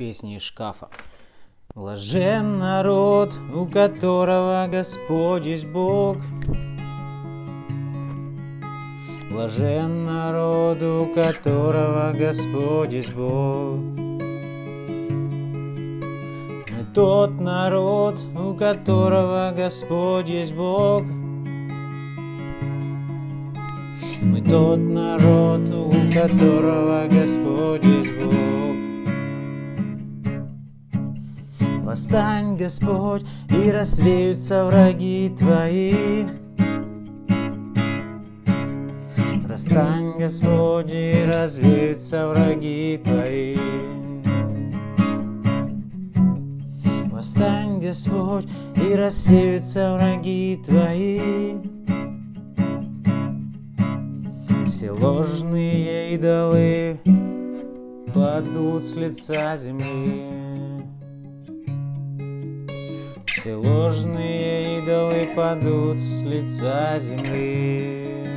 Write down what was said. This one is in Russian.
Песни из шкафа. Блажен народ, у которого Господь есть Бог. Блажен народ, у которого Господь есть Бог. Мы тот народ, у которого Господь есть Бог. Мы тот народ, у которого Господь есть Бог. Восстань, Господь, и развеются враги Твои. Восстань, Господь, и развеются враги Твои. Восстань, Господь, и рассеются враги Твои. Все ложные идолы падут с лица земли. Все ложные идолы падут с лица земли.